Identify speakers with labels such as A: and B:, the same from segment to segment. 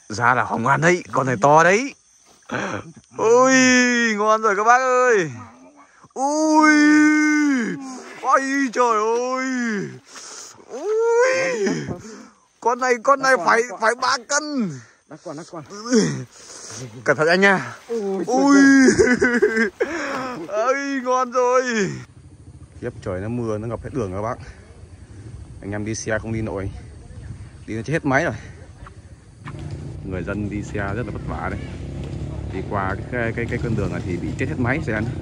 A: Ra là hỏng ngon đấy, con này to đấy. Ui, ngon rồi các bác ơi. Ui, ôi trời ơi. Ui, con này phải 3 cân.
B: Đắt con.
A: Cẩn thận anh nha. Ui, ơi ngon rồi. Tiếp trời nó mưa nó ngập hết đường các bác. Anh em đi xe không đi nổi, đi nó chết hết máy rồi. Người dân đi xe rất là vất vả đấy. Đi qua cái con đường này thì bị chết hết máy xe nữa.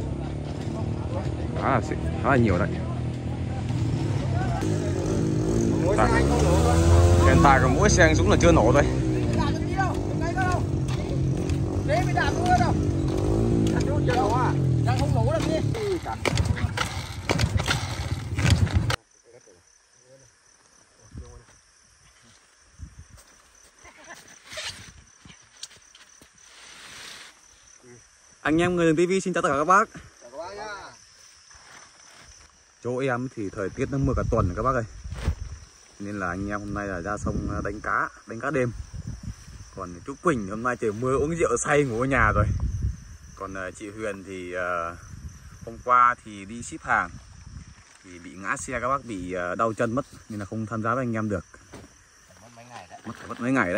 A: Khá là nhiều đấy. Hiện tại còn mỗi xe anh Dũng là chưa nổ thôi. Anh em người đường TV xin chào tất cả các bác. Chỗ em thì thời tiết nó mưa cả tuần các bác ơi, nên là anh em hôm nay là ra sông đánh cá đêm. Còn chú Quỳnh hôm nay trời mưa uống rượu say ngủ ở nhà rồi. Còn chị Huyền thì hôm qua thì đi ship hàng thì bị ngã xe các bác, bị đau chân mất nên là không tham gia với anh em được. Mất mấy ngày đấy.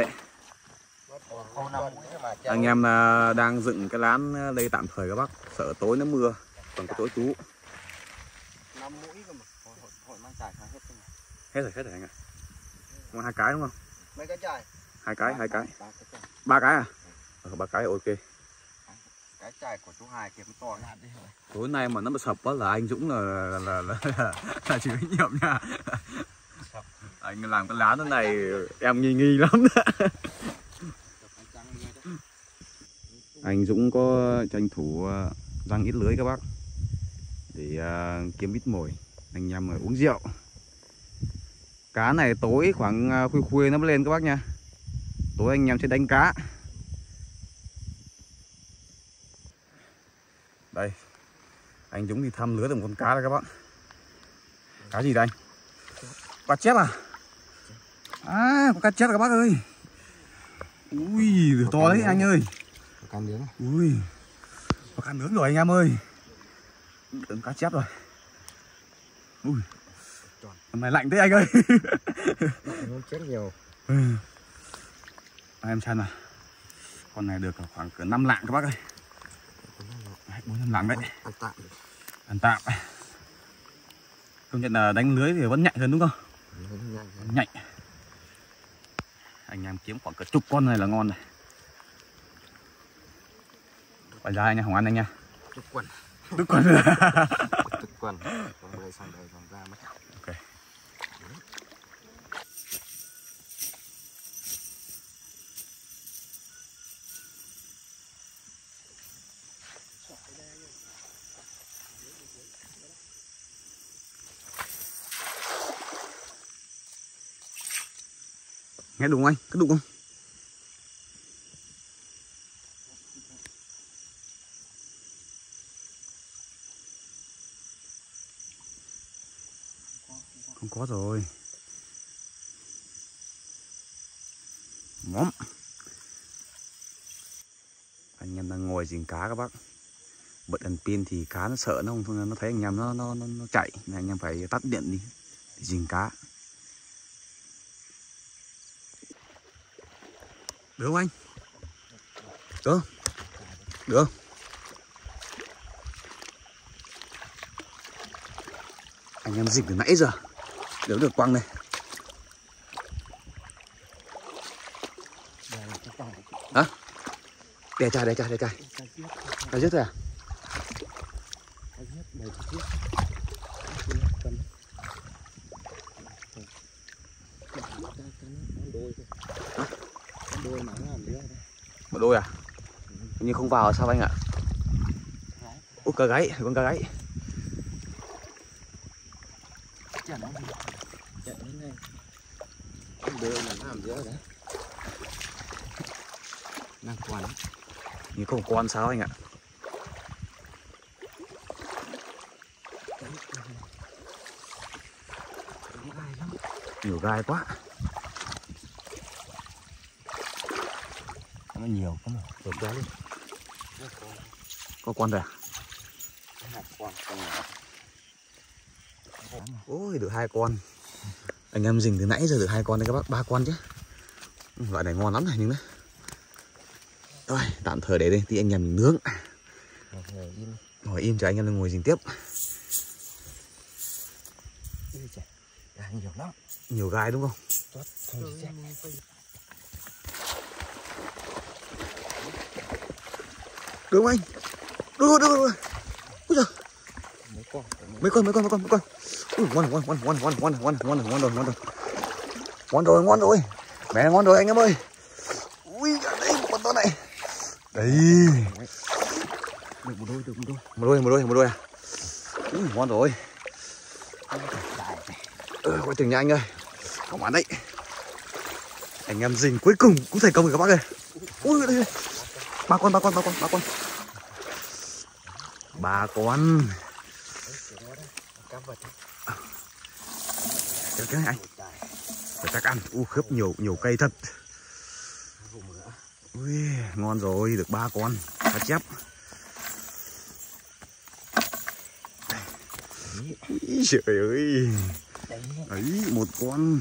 A: Anh em đang dựng cái lán đây tạm thời các bác, sợ tối nó mưa, còn có tối tú.
B: 5 mũi cơ mà. Hội mang chài hết rồi.
A: Hết rồi anh ạ. Còn 2 cái đúng không?
B: Mấy cái chài?
A: 2 cái. 3 cái à? 3 cái ok.
B: Cái chài của chú Hải kia nó to đi rồi.
A: Tối nay mà nó mà sập á là anh Dũng là chịu trách nhiệm nha. Anh làm cái lán thế này em nghi lắm. Anh Dũng có tranh thủ răng ít lưới các bác để kiếm ít mồi anh em uống rượu. Cá này tối khoảng khuya nó mới lên các bác nha. Tối anh em sẽ đánh cá. Đây, anh Dũng đi thăm lưới được một con cá đây các bác. Cá gì đây anh? Cá chép à? À, có cá chép các bác ơi. Ui, to đấy anh ơi.
B: Cá nướng.
A: Ui, có cá nướng rồi anh em ơi. Đừng cá chép rồi. Ui, hôm nay lạnh thế anh ơi.
B: Nó chết nhiều.
A: Em xem nào. Con này được khoảng 5 lạng các bác ơi. 4-5 lạng đấy. Ăn tạm. Công nhận là đánh lưới thì vẫn nhạy hơn đúng không? Nhạy. Anh em kiếm khoảng cả chục con này là ngon này. Phải ra anh nha, không ăn anh nha.
B: Tức quần.
A: Tức quần.
B: Tức quần. Còn bơi sang đây còn ra mất.
A: Ok. Nghe đụng anh, có đụng không? Không có rồi. Ngóm. Anh em đang ngồi dình cá các bác. Bật đèn pin thì cá nó sợ nó không, nó thấy anh em nó chạy nên anh em phải tắt điện đi để dình cá. Được không anh? Được. Được. Anh em dịch từ nãy giờ đều được quăng này. Hả? Đè chai. Cá giết thôi à? Một đôi à? Nhưng không vào sao anh ạ? Ủa cá gáy, con cá gáy. Nhưng không con sao anh ạ? Nhiều gai quá.
B: Nó nhiều quá mà.
A: Được quá đi. Có con rồi à? Ôi được 2 con. Anh em rình từ nãy giờ được 2 con đấy các bác, 3 con chứ. Loại này ngon lắm này nhưng đấy. Rồi tạm thời để đây thì anh em mình nướng. Ngồi im cho anh em ngồi rình tiếp.
B: Nhiều lắm.
A: Nhiều gai đúng không? Được không anh? Được. Ui giời. Mấy con. Ui, ngon rồi. Mẹ ngon rồi anh em ơi. Ui đây một con to này. Đấy.
B: Được một
A: Một đôi à? Ui, ngon rồi. Coi chừng nha anh ơi. Không bán đấy. Anh em rình cuối cùng cũng thành công rồi các bác ơi. Ui đây. 3 con. 3 con. Cái này anh. Để chắc ăn. Khớp nhiều cây thật. Ui, ngon rồi, được 3 con. Cá chép. Ý, trời ơi. Ấy, 1 con.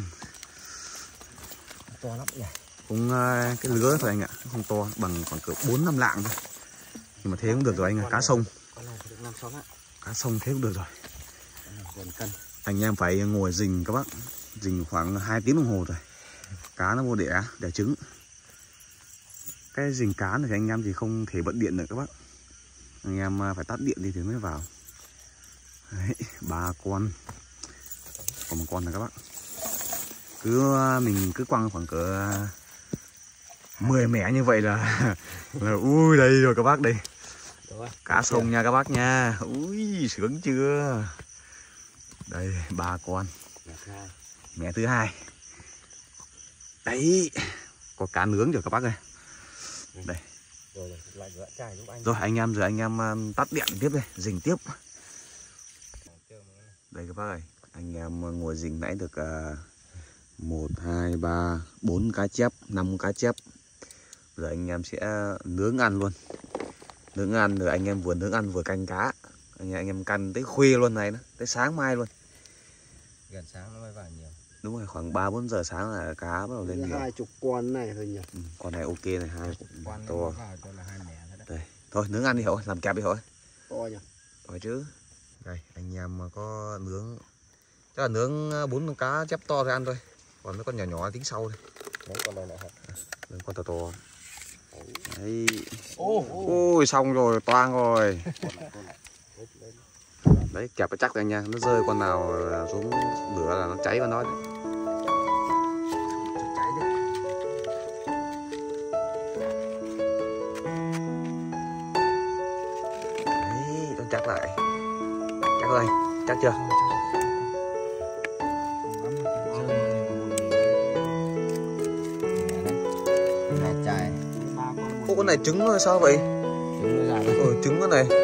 B: To lắm nhỉ.
A: Cũng cái lứa thôi anh ạ, không to, bằng khoảng cỡ 4-5 lạng thôi. Nhưng mà thế cũng được rồi anh ạ, cá sông. Cá sông thế cũng được rồi.
B: Gần cân.
A: Anh em phải ngồi rình các bác. Rình khoảng 2 tiếng đồng hồ rồi. Cá nó vô đẻ trứng. Cái rình cá này thì anh em thì không thể bật điện được các bác. Anh em phải tắt điện đi thì mới vào. Đấy, 3 con. Còn 1 con này các bác. Mình cứ quăng khoảng cỡ 10 mẻ như vậy là ui đây rồi các bác đây. Cá sông nha các bác nha. Ui sướng chưa. Đây 3 con. Mẻ thứ 2. Đấy. Có cá nướng rồi các bác ơi. Đây. Rồi anh em tắt điện tiếp đây, rình tiếp. Đây các bác ơi, anh em ngồi rình nãy được 1, 2, 3, 4 cá chép, 5 cá chép. Rồi anh em sẽ nướng ăn luôn. Nướng ăn rồi anh em vừa nướng ăn vừa canh cá. Anh em canh tới khuya luôn này, tới sáng mai luôn.
B: Gần sáng nó mới vào nhiều.
A: Đúng rồi, khoảng 3-4 giờ sáng là cá bắt đầu lên nhiều.
B: 20 con này thôi nhỉ.
A: Con này ok này, 2
B: con
A: to.
B: Là 2 mẻ thôi đấy.
A: Đây, thôi nướng ăn đi hổ, làm kẹp đi hổ.
B: To nhỉ.
A: Rồi chứ. Đây, anh em có nướng. Chắc là nướng 4 cá chép to rồi ăn thôi. Còn mấy con nhỏ nhỏ tính sau thôi.
B: Mấy con này là hả?
A: Mấy con to to. Đấy. Ôi xong rồi, toang rồi. Đấy, kẹp chắc rồi anh nha. Nó rơi con nào xuống lửa là nó cháy con đó.
B: Cháy đấy.
A: Đấy, cho chắc lại. Chắc rồi anh, chắc chưa? Ô con này trứng nó sao vậy?
B: Trứng nó dài.
A: Trứng con này.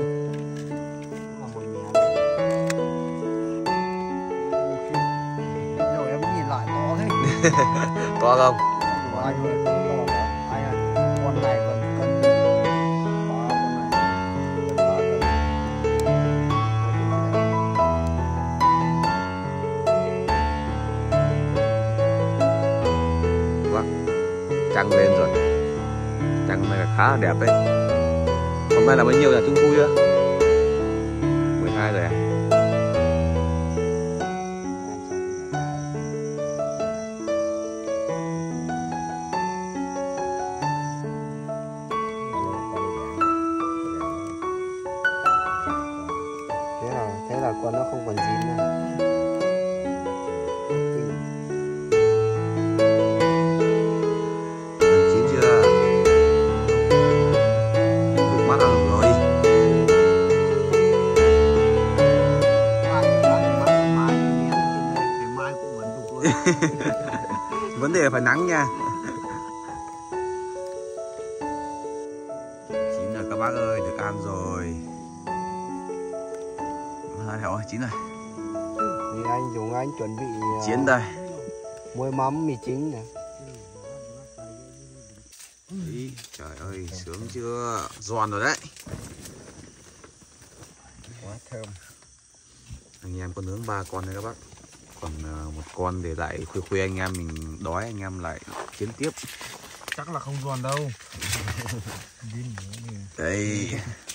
B: Rồi em nhìn lại to thế.
A: To không?
B: Anh ơi, anh ơi, con này còn cân 3 con này.
A: Vâng, trăng lên rồi. Trăng hôm nay là khá là đẹp đấy. Hôm nay là bao nhiêu là trung thu chưa? 12 rồi à?
B: Thế là con nó không còn dính nữa.
A: Chín chưa? Đủ mắt ăn rồi. Vấn đề là phải nắng nha. Chín rồi các bác ơi, được ăn rồi. Rồi, chín rồi.
B: Thì anh dùng anh chuẩn bị
A: Chiến đây.
B: muối mắm mì chính này.
A: Ý, trời ơi sướng chưa, giòn rồi đấy.
B: Quá thơm.
A: Anh em có nướng 3 con đấy các bác, còn một con để lại khuya khuya anh em mình đói anh em lại chiến tiếp.
C: Chắc là không giòn đâu.
A: Đây.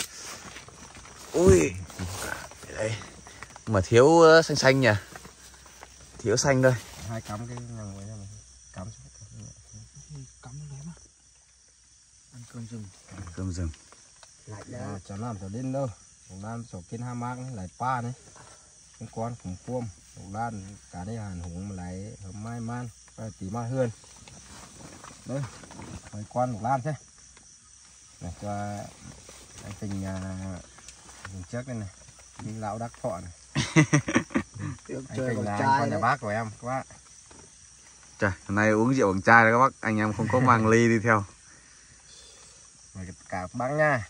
A: Ui. Đây. Mà thiếu xanh xanh nhỉ. Thiếu xanh thôi.
B: Hai cắm cái nhằng với nhau này. Cắm
C: Cắm đấy mà. Ăn cơm rừng.
A: Cơm rừng.
B: lại đó cho làm cho đến đâu. Cũng làm sổ kiến ha mác này lại pa này. Cái con cũng cuôm, cũng đan cả đây hàn hùng mà lại hôm mai man, tí mai hơn. Đây. Mấy con cũng lan thế. Này cho anh Tình mình trước đây này. Mình lão đắc thọ này. Anh Tình là anh con nhà bác của em các bác.
A: Trời, hôm nay uống rượu bằng chai đấy các bác, anh em không có mang ly đi theo.
B: Mời cả các bác nha.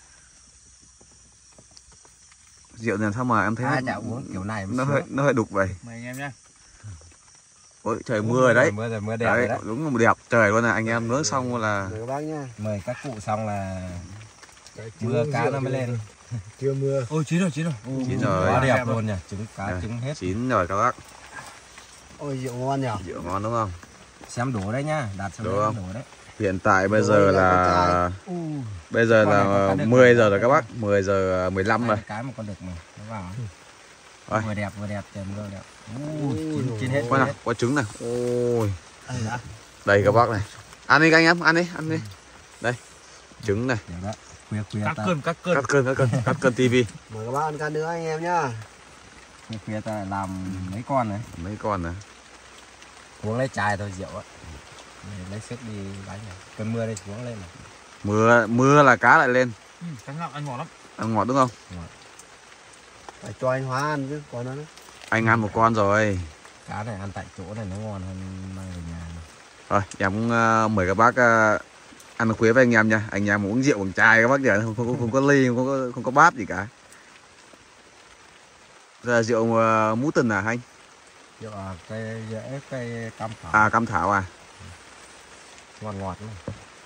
A: Rượu này sao mà em thấy
B: chả uống kiểu này
A: nó hơi đục vậy.
C: Mời anh em nhá.
A: Ôi trời mưa rồi đấy.
B: Mưa rồi, mưa đẹp
A: đấy,
B: rồi đấy.
A: đúng đẹp trời luôn này, anh em nướng xong là
B: Mời các bác nha. Mời các cụ xong là mưa cá nó mới lên.
C: Chưa mưa. Ôi chín rồi.
A: chín rồi.
B: Quá đẹp luôn nhỉ, trứng cá trứng hết.
A: Chín rồi các bác.
B: Ôi rượu ngon nhỉ.
A: Rượu ngon đúng không?
B: Xem đổ đấy nhá, đặt xem đổ đấy.
A: Hiện tại bây giờ là 10 giờ rồi các bác, 10 giờ 15 rồi.
B: Cái mà con đực mà nó vào.
A: Rồi.
B: Vừa đẹp trời mưa đẹp. Chín hết.
A: Coi nào, có trứng này. Ôi. Đây các bác này. Ăn đi các anh em, ăn đi. Đây. Trứng này.
B: Khuya
A: Cắt cơn tivi.
B: Mời các bác ăn can nữa anh em nhá. Khuya ta làm mấy con này.
A: Mấy con này.
B: Uống lấy chai thôi rượu á. Lấy sức đi đánh này. Cơn mưa đây xuống lên này.
A: Mưa là cá lại lên.
C: Cá ngạo ăn ngọt lắm.
A: Ăn ngọt đúng không?
B: Ngọt. Phải cho anh Hóa ăn chứ, còn nó.
A: Anh ăn một con rồi.
B: Cá này ăn tại chỗ này nó ngon hơn mang về nhà này.
A: Rồi, em cũng mời các bác ăn khuya với anh em nha. Anh em uống rượu bằng chai các bác nhỉ, không có ly, không có bát gì cả. Đây là rượu mũ tần à anh?
B: Rượu cây cam thảo.
A: À cam thảo à?
B: Ngọt này.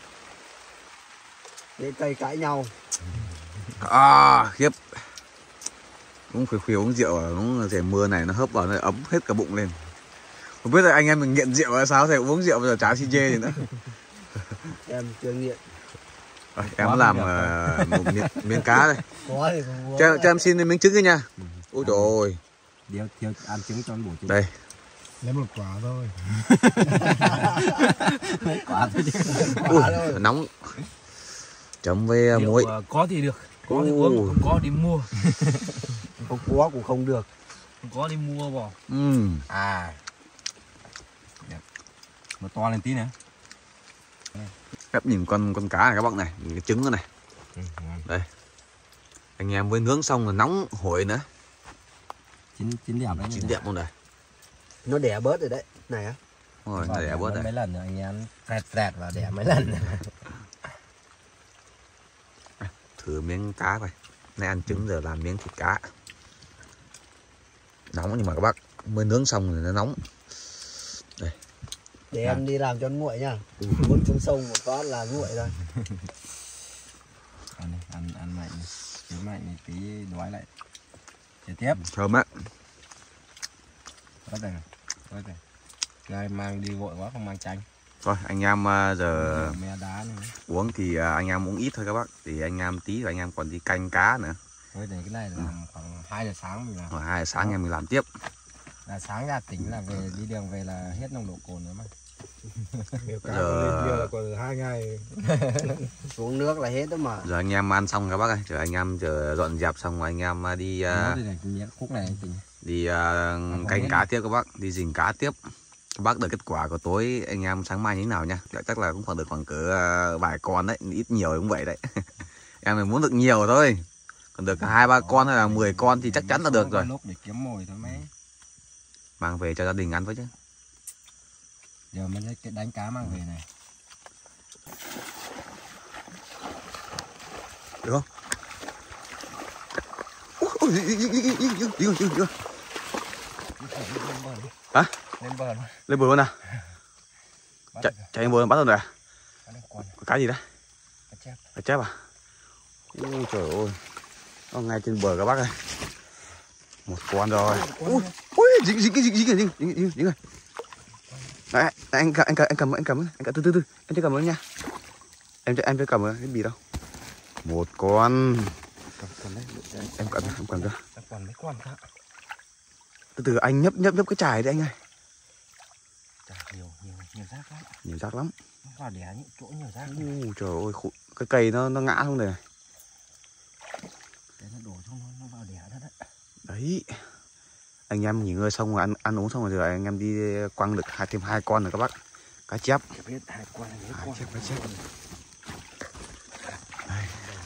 B: Cái cây cãi nhau.
A: Khiếp. Cũng khuya uống rượu nó trời mưa này nó hớp vào nó ấm hết cả bụng lên. Không biết là anh em mình nghiện rượu hay sao thì uống rượu bây giờ chả xin chê gì nữa.
B: Em chưa nghiện.
A: Rồi, em làm một miếng cá đây. Cho em xin miếng trứng đi nha. Ôi trời ơi.
B: Thiếu ăn trứng cho ăn bổ trứng.
A: Đây.
C: Lấy một quả thôi.
B: Mấy quả thôi chứ.
A: Ui, nóng. Chấm với muối.
C: Có thì được. Có thì uống, không có đi mua.
B: Không có cũng không được.
C: Không có đi mua bỏ.
B: Đẹp. Một to lên tí nữa.
A: Các nhìn con cá này các bạn này, nhìn cái trứng này. Đây. Anh em mới nướng xong là nóng hổi nữa.
B: Chín đẹp đấy.
A: Chín đẹp luôn này.
B: Nó đẻ bớt rồi đấy. Này á.
A: Rồi, đẻ bớt rồi.
B: Mấy lần rồi anh em rẹt và đẻ mấy lần.
A: Thử miếng cá coi. Nay ăn trứng giờ làm miếng thịt cá. Nóng nhưng mà các bác mới nướng xong rồi nó nóng. Đây.
B: Để em đi làm cho nó nguội nha. Muốn xuống sông một phát là nguội rồi. Ăn mạnh này. Cái mạnh này tí đói lại. Để tiếp.
A: Thơm á.
B: Đó đây. Đây mang đi vội quá không mang chanh.
A: Thôi anh em giờ
B: Me đá này.
A: uống thì anh em uống ít thôi các bác. Thì anh em tí rồi anh em còn đi canh cá nữa.
B: Thôi để cái này làm khoảng 2 giờ sáng mình làm.
A: 2 giờ sáng anh em mình làm tiếp.
B: Là sáng ra tỉnh là về đi đường về là hết nồng độ cồn nữa mà.
C: Giờ còn 2 ngày.
B: Xuống nước là hết đó mà.
A: Giờ anh em ăn xong các bác ơi, chờ anh em chờ dọn dẹp xong rồi anh em đi
B: khúc này tỉnh.
A: Đi canh cá tiếp các bác, đi rình cá tiếp. Các bác đợi kết quả của tối anh em sáng mai như thế nào nha. Chắc là cũng khoảng được khoảng cỡ vài con đấy, ít nhiều cũng vậy đấy. Em mình muốn được nhiều thôi. Còn được 2-3 con hay là 10 con thì chắc chắn là được rồi.
B: Lúc để kiếm mồi thôi mấy.
A: Mang về cho gia đình ăn với chứ.
B: Giờ mới lấy cái đánh cá mang về này.
A: Được không? Hả?
B: Lên bờ luôn.
A: Lên bờ luôn à? Chạy lên bờ bắt rồi à? Cá gì đấy?
B: Cá chép.
A: Cá chép à? Ui trời ơi. Nó ngay trên bờ các bác ơi. Một con rồi. Ui dính rồi. Đấy, anh cầm từ em chưa cầm nữa nha. Em chưa cầm cái bì đâu. Một con. Em cầm cho.
B: Còn mấy con khác.
A: Từ anh nhấp cái chài đi anh ơi.
B: Chả nhiều rác lắm.
A: Nhiều rác lắm.
B: Nó vào đẻ những chỗ nhiều rác.
A: Trời ơi, cái cây nó ngã xuống này.
B: Đấy nó đổ xong nó vào đẻ đó đấy.
A: Đấy. Anh em nghỉ ngơi xong rồi ăn uống xong rồi anh em đi quăng được thêm 2 con rồi các bác. Cá chép.
B: Biết 2 con này
A: Cá chép. Đây.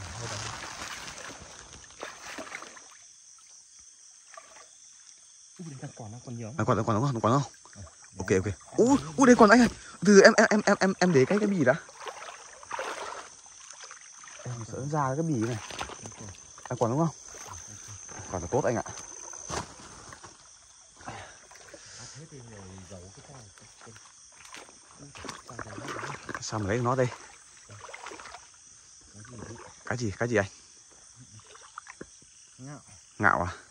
B: Còn nhiều.
A: Còn không? Ok. Ui đây còn anh ơi. Từ em để cái bì đã. Em sợ ra cái bì này. Còn đúng không? Còn là tốt anh ạ. Sao mà lấy nó đây? Cái gì anh? Ngạo à?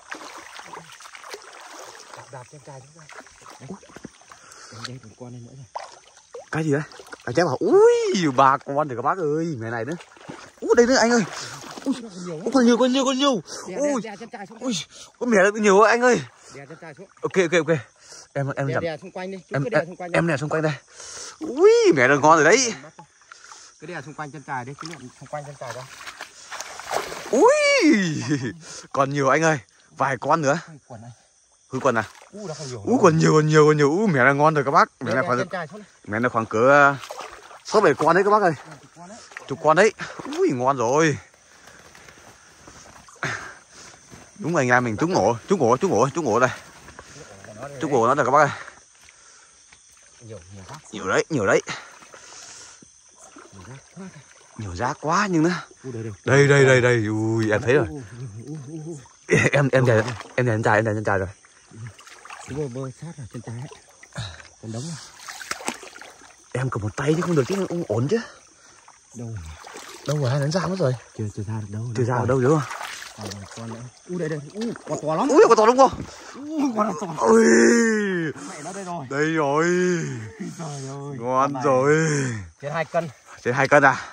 B: Đạp trên chài chúng ta. Đây còn con này nữa rồi.
A: Cái gì đấy? Cá chép à? Ui 3 con rồi các bác ơi, mẹ này nữa. Đây nữa anh ơi. Còn nhiều. Ui con mẹ nó nhiều anh ơi.
B: Đè chân chài xuống.
A: Ok. Em
B: đè xung quanh đi.
A: Em đè xung quanh đây. Ui mẹ nó ngon rồi đấy.
B: Cứ đè xung quanh chân chài đi, cứ lượn xung quanh chân chài đó.
A: Ui còn nhiều anh ơi, vài con nữa. Hư quần à? Còn nhiều. Mẹ nó ngon rồi các bác. Mẹ nó khoảng cỡ 6-7 con đấy các bác ơi. Chục con đấy. Ui ngon rồi. Đúng rồi anh em mình trúng ổ đây. Trúng ổ nó rồi các bác ơi. Nhiều đấy. Nhiều rác quá nhưng nữa. Đây. Ui em thấy rồi. Em đè chân chài rồi.
B: Bơi sát vào chân trái. Còn đống.
A: Em cầm một tay chứ không được chứ không ổn chứ. Đâu rồi hai đánh ra mất rồi.
B: Chưa ra được đâu.
A: Chưa ra được đâu đúng
B: không? Con nữa. Đây. Con to lắm.
A: Con to đúng không?
B: Con to.
A: Ui.
B: Mẹ nó đây rồi.
A: Đây rồi.
B: Trời ơi.
A: Ngon rồi.
B: Trên 2 cân.
A: Trên 2 cân à?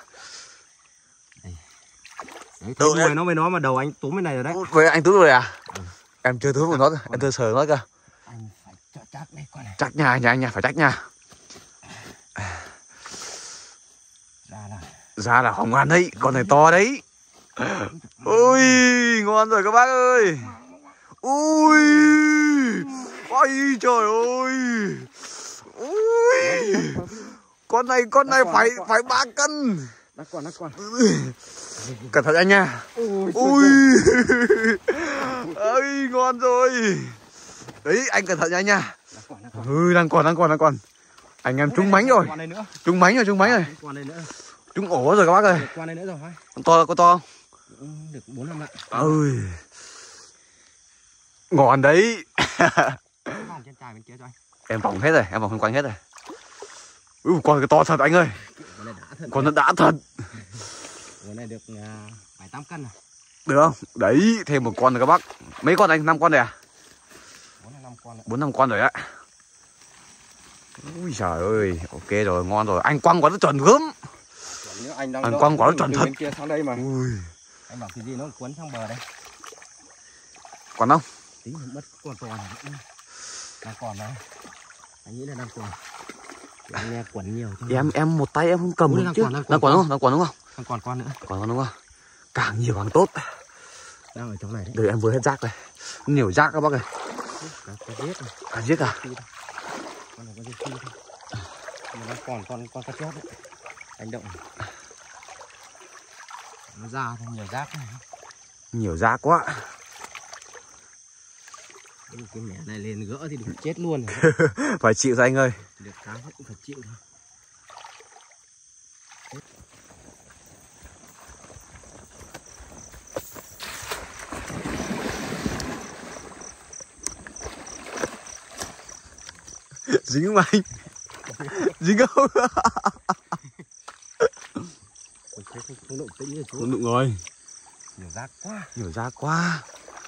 B: Đấy, đuôi nó với nó mà đầu anh túm cái này rồi đấy.
A: Với anh túm rồi à? Em chưa túm vào nó, em chưa sờ nó cơ.
B: Anh phải chắc đây con này.
A: Chắc nha anh nha, phải chắc nha. Ra là không ăn đấy, con này to đấy. Ui, ngon rồi các bác ơi. Ui, ôi trời ơi. Ui, con này phải 3 cân.
B: Nó còn.
A: Cẩn thận anh nha. Ui, ơi ngon rồi. Đấy anh cẩn thận nha anh nha. Đang còn. Anh em trúng mánh rồi. Trúng mánh rồi. Trúng ổ rồi các bác ơi.
B: Con này nữa rồi.
A: Con to không?
B: Được 4-5 lạng.
A: Ôi. Ngon đấy.
B: Vòng trên chài bên kia cho anh.
A: Em vòng hết rồi, em vòng xung quanh hết rồi. Con cái to thật anh ơi. Con nó đã thật.
B: Con này được 7-8 cân rồi.
A: Được không? Đấy, thêm một con rồi các bác. Mấy con anh? 5 con rồi à? 4-5 con rồi á. Ui trời ơi, ok rồi, ngon rồi. Anh quăng quả nó chuẩn gớm. Anh quăng quả nó chuẩn thật.
B: Kia sang đây mà.
A: Ui.
B: Anh bảo cái gì nó cuốn sang bờ đây.
A: Còn không?
B: Tí mất con to này. Đang còn đấy. Anh nghĩ là đang còn. Anh nghe quẩn nhiều cho.
A: Em một tay em không cầm được chứ. Đang còn đúng không?
B: Đang còn con nữa.
A: Còn đúng không? Càng nhiều càng tốt.
B: Đang ở trong này đấy.
A: Để em vừa hết rác này. Nhiều rác các bác ơi. Cá giết à?
B: Con này con giết thôi. Mà đang còn con cá chép đấy. Anh động. Nó ra thì nhiều rác này.
A: Nhiều rác quá.
B: Cái mẻ này lên gỡ thì được chết luôn rồi.
A: Phải chịu thôi anh ơi.
B: Được cá cũng phải chịu thôi.
A: Dính không anh? Dính không?
B: không động tĩnh gì chú.
A: Không đụng rồi.
B: Nhiều rác quá.
A: Nhiều rác quá.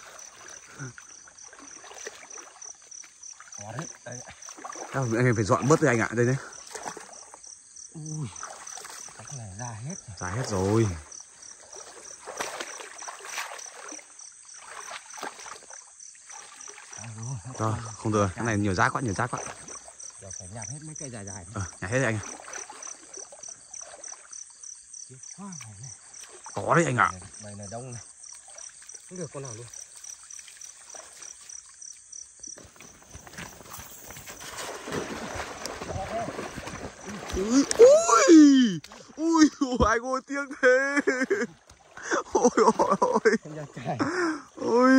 B: Có đấy. Đây.
A: Anh em phải dọn bớt đây anh ạ. Đây đấy.
B: Ui. Cái này ra hết rồi.
A: Ra hết rồi. Rồi, không được. Cái này nhiều rác quá, nhiều rác quá.
B: Giờ phải nhặt hết mấy cây dài dài.
A: Nhặt hết đấy anh ạ.
B: Tiếc quá này.
A: Có đấy anh ạ.
B: Đây là đông này. Không được con nào luôn.
A: Ui, ui, anh ơi tiếc thế. Ôi ôi ôi. Ôi.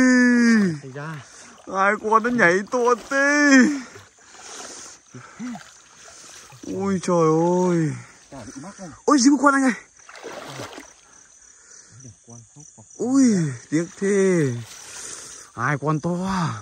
A: Hai con nó nhảy to thế. Ui trời ơi. Ôi dính một con anh ơi. Ui tiếc thế. Hai con to.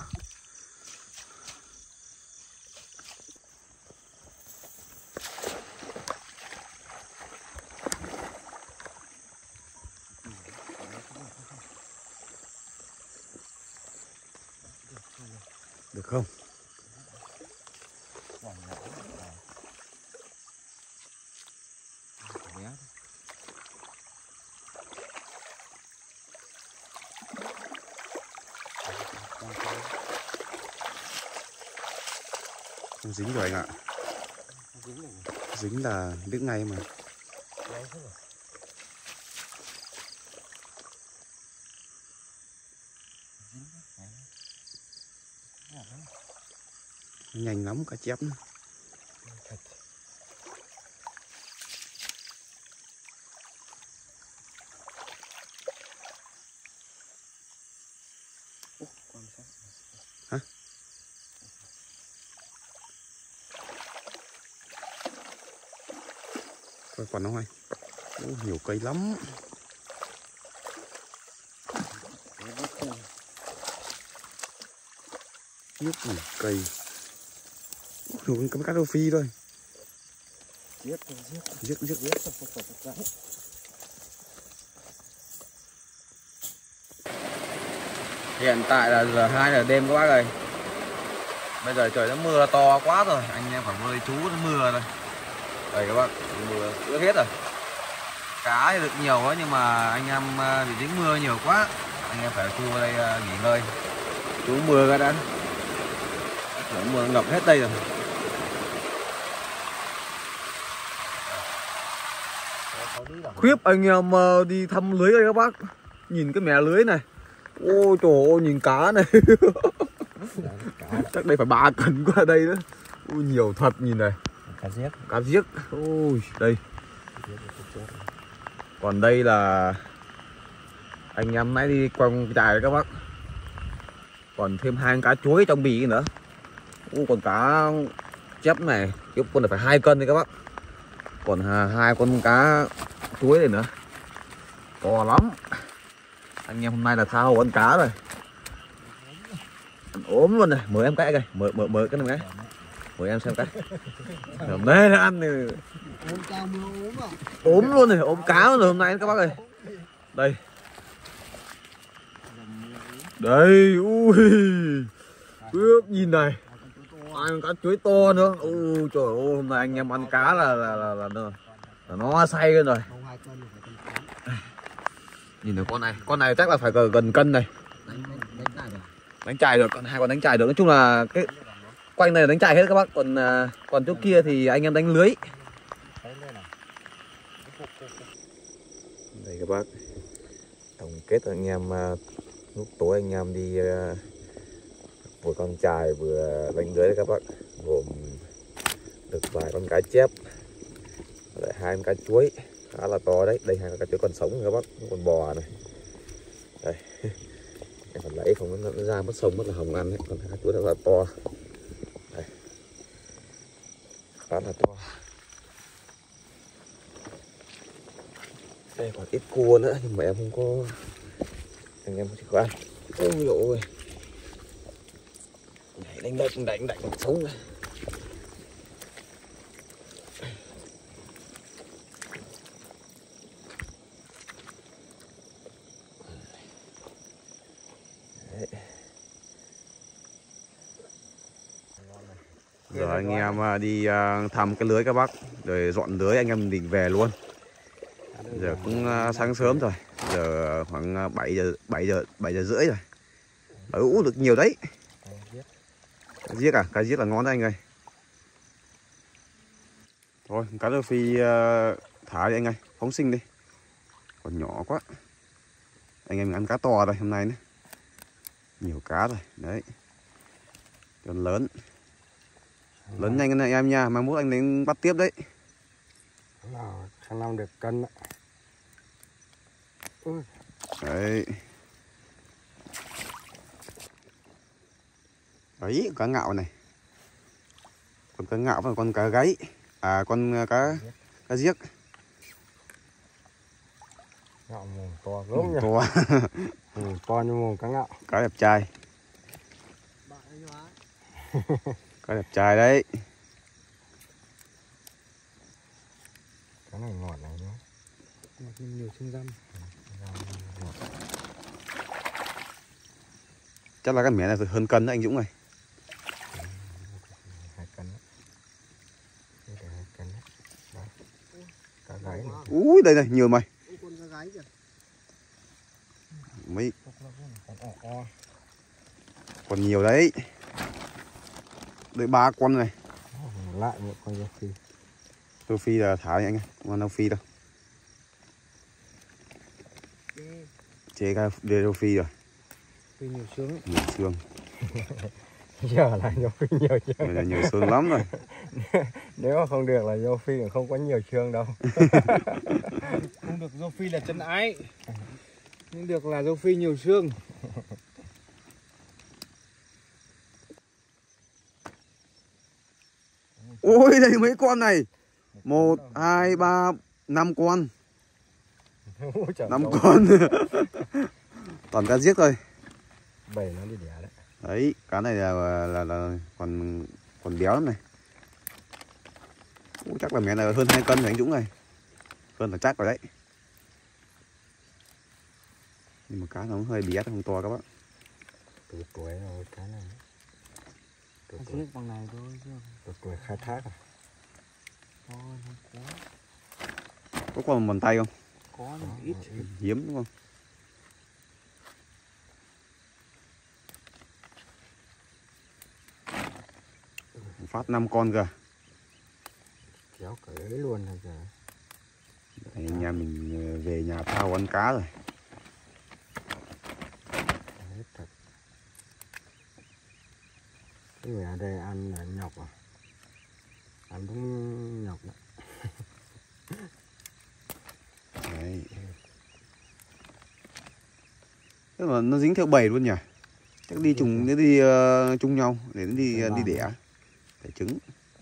A: Được không? Không dính rồi anh ạ. Dính là đứt ngay mà. Nhanh lắm cá chép. Hả? Coi còn không anh? Nhiều cây lắm. Nước cây. Cái cá rô phi thôi. Giết. Hiện tại là giờ 2 giờ đêm các bác ơi. Bây giờ trời nó mưa to quá rồi, anh em phải bơi chú nó mưa rồi. Đây các bác, mưa ướt hết rồi. Cá thì được nhiều đó nhưng mà anh em bị dính mưa nhiều quá, anh em phải chui vào đây nghỉ ngơi. Chú mưa cái đã. Mưa ngập hết đây rồi. Khiếp anh em đi thăm lưới đây các bác. Nhìn cái mẻ lưới này. Ôi trời ơi nhìn cá này. Chắc đây phải 3 cân qua đây nữa. Ui nhiều thật nhìn này. Cá giếc. Ui đây. Còn đây là anh em nãy đi quăng chài đấy các bác. Còn thêm 2 cá chuối trong bì nữa. Còn cá chép này cái con này phải 2 cân đấy các bác. Còn 2 con cá chuối này nữa. To lắm. Anh em hôm nay là tha hồ ăn cá rồi. Ăn ốm luôn này. Mời em cái này. Mời cái này. Mời em xem cái. Đây là ăn này. Ốm luôn này. Ốm cá luôn rồi hôm nay các bác ơi. Đây. Đây. Ui. Ướp nhìn này. Ăn cá chuối to nữa. Ui trời ơi hôm nay anh em ăn cá là nó say lên rồi. Nhìn được con này chắc là phải gần cân này. Đánh chài được, còn 2 con đánh chài được. Nói chung là cái quanh này là đánh chài hết các bác. Còn chỗ kia thì anh em đánh lưới. Đây các bác. Tổng kết anh em lúc tối anh em đi vừa con chài vừa đánh lưới đấy các bác. Gồm được vài con cá chép, lại 2 con cá chuối khá là to đấy. Đây 2 con cá chuối còn sống các bác, con bò này. Đây. Em phải lấy không nó ra mất sông mất là hỏng ăn đấy. Còn 2 cá chuối rất là to. Đây. Khá là to. Đây còn ít cua nữa nhưng mà em không có, anh em chỉ có ăn. Ôi dồi ôi. Đánh sống này. Giờ anh em đi thăm cái lưới các bác, rồi dọn lưới anh em định về luôn. Giờ cũng sáng sớm rồi, giờ khoảng 7 giờ rưỡi rồi. Ú được nhiều đấy. Cá giếc à? Cá giếc là ngon đấy anh ơi. Thôi cá rô phi thả đi anh ơi, phóng sinh đi. Còn nhỏ quá. Anh em ăn cá to rồi hôm nay nữa. Nhiều cá rồi, đấy. Còn lớn. Lớn nhanh anh em nha, mai mốt anh đến bắt tiếp đấy.
B: Khả năng được cân đấy.
A: Đấy. Đấy, cá ngạo này. Còn cá ngạo và con cá gáy. À, con cá giếc.
B: Ngạo mồm to gớm nha.
A: To.
B: To như mồm cá ngạo.
A: Cá đẹp trai. Cá đẹp trai đấy.
B: Cái này ngọt này nhá.
C: Ngọt nhiều xương răm.
A: Chắc là cái mẻ này phải hơn cân đấy anh Dũng này.
B: 2 cân đấy. Đây là 2 cân đấy. Đấy. Cá gáy này.
A: Úi đây này, nhiều mày.
C: Con cá gáy kìa.
A: Mấy
B: Con
A: còn nhiều đấy. Đây 3 con này.
B: lại một con rô phi.
A: Rô phi là thả đi anh ơi, không ăn rô phi đâu. Chế cái rô phi rồi.
C: Phi nhiều xương.
A: Nhiều xương.
B: Giờ là rô phi nhiều xương.
A: Này là nhiều xương lắm rồi.
B: Nếu mà không được là rô phi không có nhiều xương đâu.
C: Không được rô phi là chân ái. Nhưng được là rô phi nhiều xương.
A: Ôi đây mấy con này. 1, 2, 3, 5 con. 5 con. Toàn cá giếc thôi.
B: 7 nó đi đẻ đấy.
A: Đấy, cá này là còn béo lắm này. Ủa, chắc là mẹ này hơn 2 cân rồi anh Dũng này. Hơn là chắc rồi đấy. Nhưng mà cá nó hơi bé, không to các bác.
B: Từ tuổi rồi cá này. Từ
C: Cá
B: tuổi,
C: giếc bằng này thôi chứ.
B: từ tuổi khai thác à?
C: Thôi không có.
A: Có con bàn tay không?
C: Có nhưng ít.
A: Hiếm đúng không? Phát 5 con kìa.
B: Kéo cả ấy luôn rồi kìa.
A: Đấy, anh em mình về nhà thao ăn cá rồi.
B: Hết thật. Cái người ở đây ăn là nhọc à? Ăn đúng nhọc đấy.
A: Đấy. Tức là nó dính theo bầy luôn nhỉ? Chắc đi chung chung nhau để nó đi đẻ. Để trứng.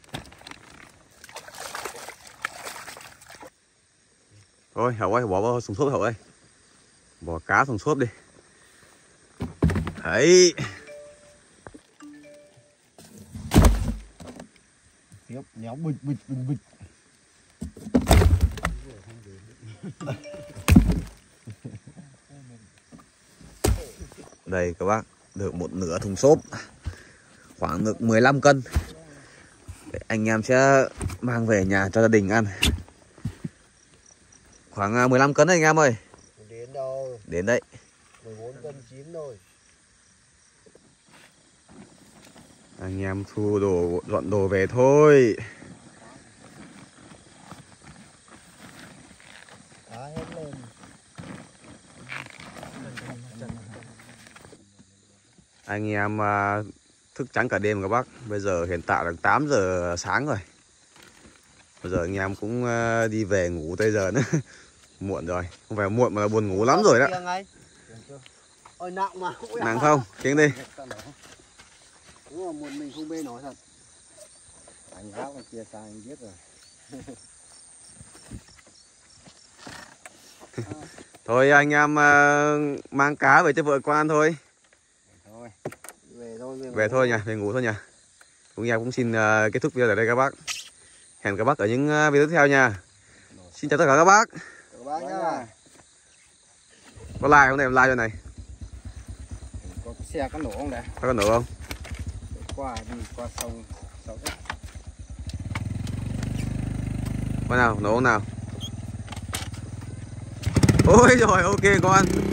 A: Thôi Hậu ơi, bỏ vào thùng xốp Hậu ơi. Bỏ cá thùng xốp đi. Đấy.
B: Tiếp nhéo bịch.
A: Đây các bác, được một nửa thùng xốp. Khoảng được 15 cân. Để anh em sẽ mang về nhà cho gia đình ăn. Khoảng 15 cân đấy anh em ơi.
B: Đến đâu?
A: Đến đấy.
B: 14 cân 9 thôi.
A: Anh em thu đồ, dọn đồ về thôi.
B: Cá hết lên.
A: Anh em thức trắng cả đêm các bác. Bây giờ hiện tại là 8 giờ sáng rồi. Bây giờ anh em cũng đi về ngủ tới giờ nữa. Muộn rồi. Không phải muộn mà là buồn ngủ lắm rồi đó.
C: Ôi nặng mà.
A: Nặng không? Kiếng đi.
C: Đúng là một mình không bê nổi thật.
B: Anh gác ở kia xa anh biết rồi.
A: Thôi anh em mang cá về cho vợ con ăn thôi.
B: Thôi.
A: Về thôi nha, về ngủ thôi nha. Chúng em cũng xin kết thúc video ở đây các bác. Hẹn các bác ở những video tiếp theo nha. Xin chào tất cả các bác.
B: Các bác nhá.
A: Có like không này, em like cho này.
B: Có xe có nổ không đấy?
A: Có nổ không?
B: Qua đi qua sông đất.
A: Con nào, nấu nào. Ôi rồi, ok con.